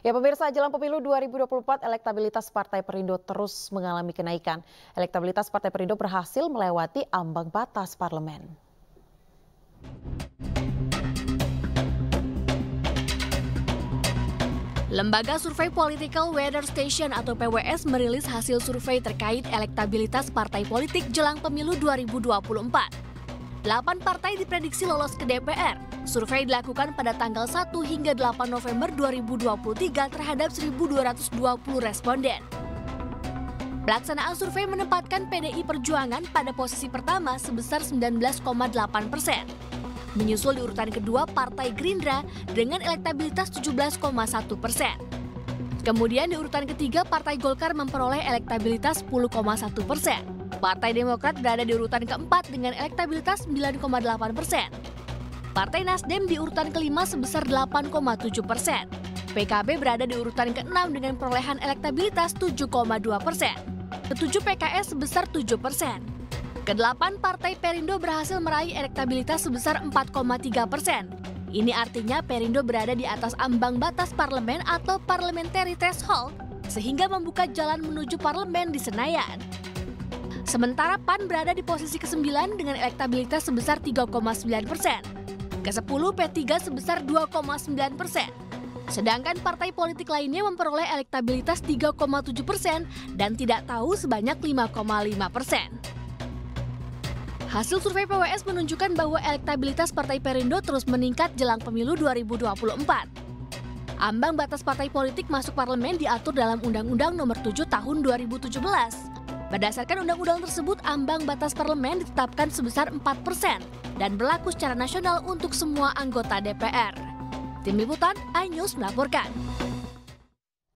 Ya pemirsa, jelang pemilu 2024, elektabilitas Partai Perindo terus mengalami kenaikan. Elektabilitas Partai Perindo berhasil melewati ambang batas parlemen. Lembaga Survei Political Weather Station atau PWS merilis hasil survei terkait elektabilitas partai politik jelang pemilu 2024. 8 partai diprediksi lolos ke DPR. Survei dilakukan pada tanggal 1 hingga 8 November 2023 terhadap 1.220 responden. Pelaksanaan survei menempatkan PDI Perjuangan pada posisi pertama sebesar 19,8%. Menyusul di urutan kedua Partai Gerindra dengan elektabilitas 17,1%. Kemudian di urutan ketiga Partai Golkar memperoleh elektabilitas 10,1%. Partai Demokrat berada di urutan keempat dengan elektabilitas 9,8%. Partai Nasdem di urutan kelima sebesar 8,7%. PKB berada di urutan keenam dengan perolehan elektabilitas 7,2%. Ketujuh PKS sebesar 7%. Kedelapan Partai Perindo berhasil meraih elektabilitas sebesar 4,3%. Ini artinya Perindo berada di atas ambang batas parlemen atau parliamentary threshold, sehingga membuka jalan menuju parlemen di Senayan. Sementara PAN berada di posisi ke-9 dengan elektabilitas sebesar 3,9%. Ke-10 P3 sebesar 2,9%. Sedangkan partai politik lainnya memperoleh elektabilitas 3,7% dan tidak tahu sebanyak 5,5%. Hasil survei PWS menunjukkan bahwa elektabilitas Partai Perindo terus meningkat jelang pemilu 2024. Ambang batas partai politik masuk parlemen diatur dalam Undang-Undang Nomor 7 Tahun 2017. Berdasarkan undang-undang tersebut, ambang batas parlemen ditetapkan sebesar 4% dan berlaku secara nasional untuk semua anggota DPR. Tim Liputan, iNews melaporkan.